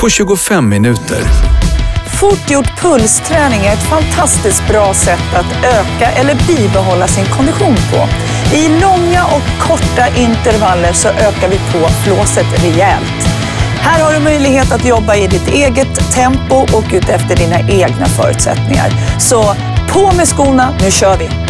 på 25 minuter. Fortgjord pulsträning är ett fantastiskt bra sätt att öka eller bibehålla sin kondition på. I långa och korta intervaller så ökar vi på flåset rejält. Här har du möjlighet att jobba i ditt eget tempo och ut efter dina egna förutsättningar. Så på med skorna, nu kör vi!